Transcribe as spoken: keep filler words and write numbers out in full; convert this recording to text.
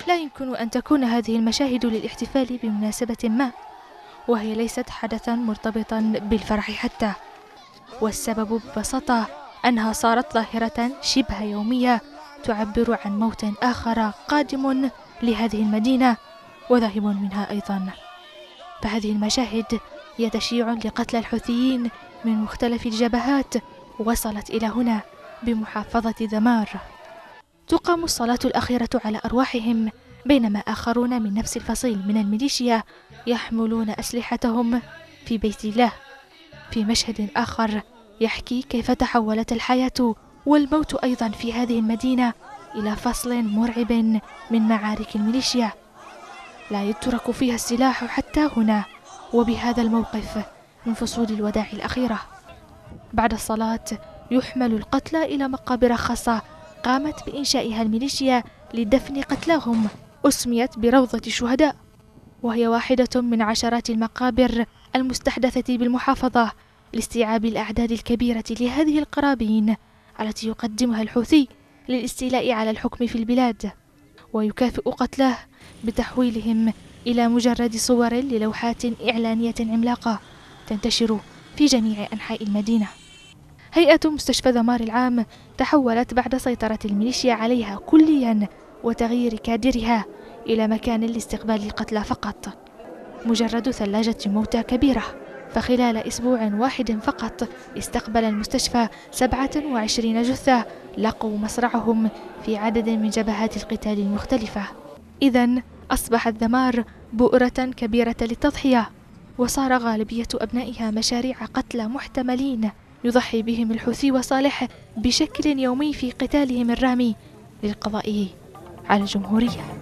لا يمكن أن تكون هذه المشاهد للاحتفال بمناسبة ما، وهي ليست حدثا مرتبطا بالفرح حتى، والسبب ببساطة أنها صارت ظاهرة شبه يومية تعبر عن موت آخر قادم لهذه المدينة وذاهب منها أيضا. فهذه المشاهد هي تشيع لقتل الحوثيين من مختلف الجبهات وصلت إلى هنا بمحافظة ذمار. تقام الصلاة الأخيرة على أرواحهم، بينما آخرون من نفس الفصيل من الميليشيا يحملون أسلحتهم في بيت الله، في مشهد آخر يحكي كيف تحولت الحياة والموت أيضا في هذه المدينة إلى فصل مرعب من معارك الميليشيا لا يترك فيها السلاح حتى هنا. وبهذا الموقف من فصول الوداع الأخيرة، بعد الصلاة يحمل القتلى إلى مقابر خاصة قامت بإنشائها الميليشيا لدفن قتلاهم، أسميت بروضة الشهداء، وهي واحدة من عشرات المقابر المستحدثة بالمحافظة لاستيعاب الأعداد الكبيرة لهذه القرابين التي يقدمها الحوثي للاستيلاء على الحكم في البلاد، ويكافئ قتلاه بتحويلهم إلى مجرد صور للوحات إعلانية عملاقة تنتشر في جميع أنحاء المدينة. هيئة مستشفى ذمار العام تحولت بعد سيطرة الميليشيا عليها كليا وتغيير كادرها إلى مكان لاستقبال القتلى فقط، مجرد ثلاجة موتى كبيرة. فخلال أسبوع واحد فقط استقبل المستشفى سبعة وعشرين جثة لقوا مصرعهم في عدد من جبهات القتال المختلفة. إذن أصبحت ذمار بؤرة كبيرة للتضحية، وصار غالبية أبنائها مشاريع قتلى محتملين يضحي بهم الحوثي وصالح بشكل يومي في قتالهم الرامي للقضاء على الجمهورية.